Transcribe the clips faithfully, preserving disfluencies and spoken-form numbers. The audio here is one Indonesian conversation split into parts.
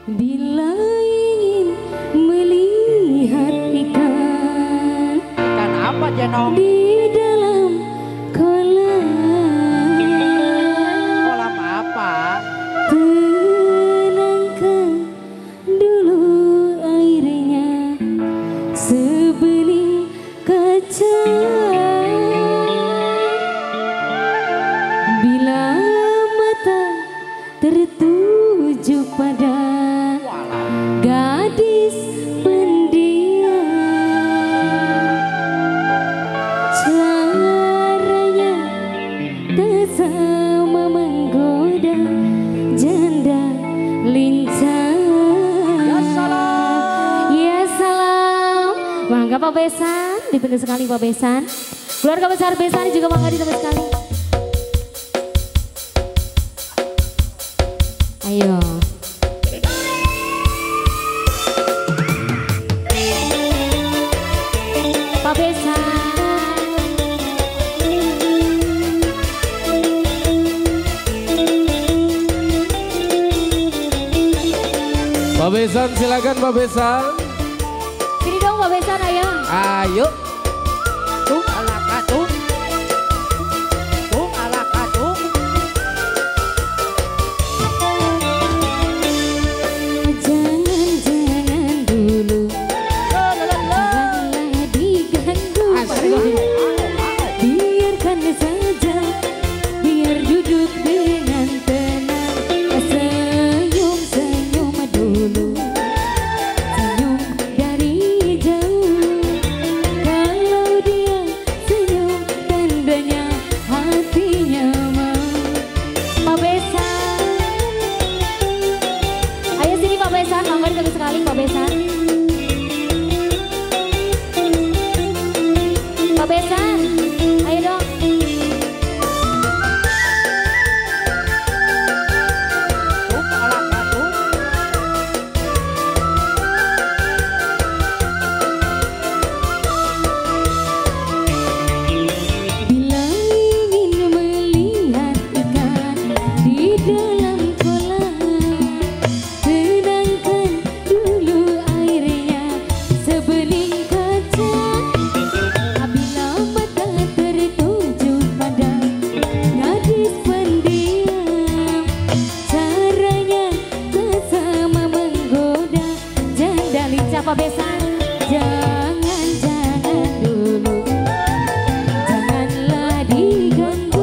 Bila ingin melihat ikan Ikan apa Jenong? di dalam kolam, Kolam apa? tenangkan dulu airnya sebening kaca. Bila mata tertuju pada gadis pendiam, caranya tak sama menggoda janda lincah. Ya salam. Ya salam. Bangga Pak Besan, ditunggu sekali Pak Besan. Keluarga besar Besan juga bangga ditunggu sekali. Ayo. Pak Besan. Pak Besan, silakan Pak Besan. Sini dong Pak Besan, ayo. Ayo. Tung ala katung. Tung ala katung. Jangan-jangan dulu, janganlah diganggu. Biarkan saja, biar duduk dengan tenang. Senyum-senyum dulu, senyum dari jauh. Kalau dia senyum, tandanya hatinya mau. Pak Besan, ayo sini Pak Besan, mangga ditunggu sekali Pak Besan. Pak Besan, ayo dong. Tung ala katung. Bila ingin melihat ikan di dalam kolam, tenangkan dulu airnya sebening kaca. Bila mata tertuju pada gadis pendiam, caranya tak sama menggoda janda lincah. Pak Besan, jangan-jangan dulu, janganlah diganggu.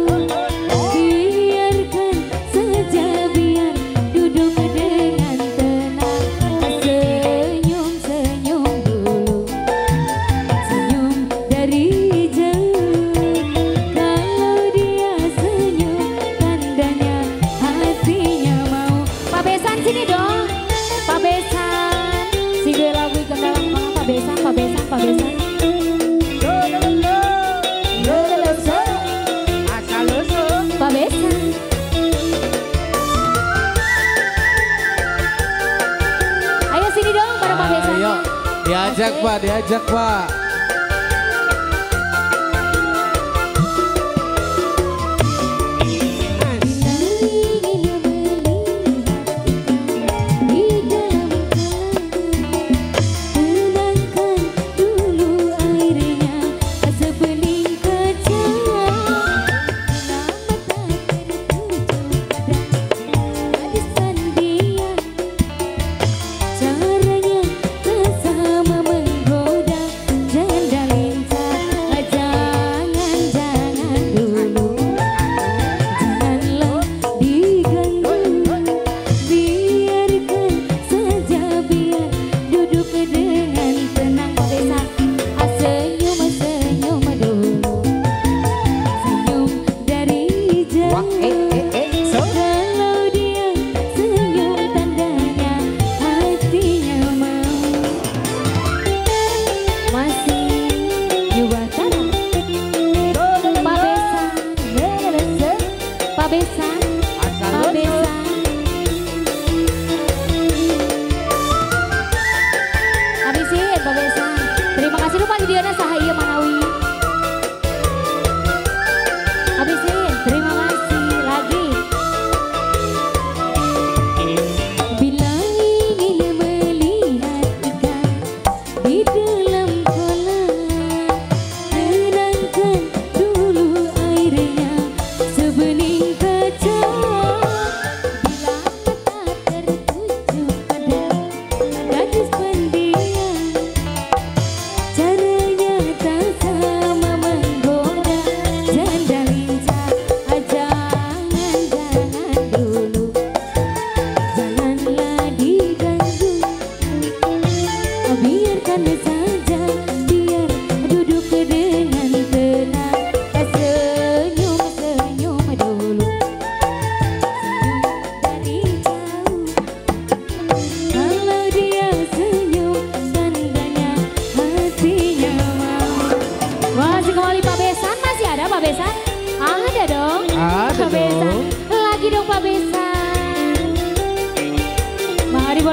Biarkan saja, biar duduk dengan tenang. Senyum-senyum dulu, senyum dari jauh. Kalau dia senyum, tandanya hatinya mau. Pak Besan sini dong. Pak Besan, si gue lagu ikan dalam kolam. Pak Besan, Pak Besan, Pak Besan. Asal usul. Pak Besan. Ayo sini dong para Pak Besan. Ayo. Diajak Pak, diajak Pak. Tenangkan dulu airnya sebening kaca. Gadis pendiam, caranya tak sama menggoda janda lincah. Jangan-jangan dulu, janganlah diganggu. Biarkan saja, biar duduk dengan tenang. Pak Besan, ah, senyum-senyum dulu, senyum dari jauh. Kalau dia senyum, tandanya hatinya mau. Masih juga tanah. Pak Besan, Pak Besan, Asal Pak usul. Besan. Habisin Pak Besan. Terima kasih Pak Didiana Sahaya Manawi. Habisin, terima kasih lagi. Bila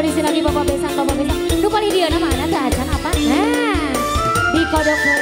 audisi lagi Bapak Besan, Bapak Besan. Lupa Lidiana mana? Acan apa? Nah, di kodok